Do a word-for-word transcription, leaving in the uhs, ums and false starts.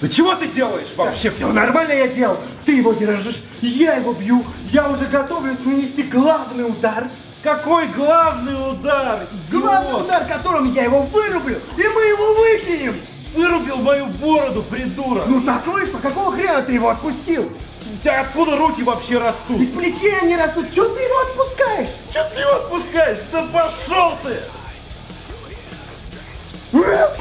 Да чего ты делаешь вообще? Да все нормально я делал. Ты его держишь, я его бью. Я уже готовлюсь нанести главный удар. Какой главный удар, идиот? Главный удар, которым я его вырублю, и мы его выкинем. Вырубил мою бороду, придурок. Ну так вышло, какого хрена ты его отпустил? У тебя откуда руки вообще растут? Из плечей они растут, чего ты его отпускаешь? Чего ты его отпускаешь? Да пошел ты!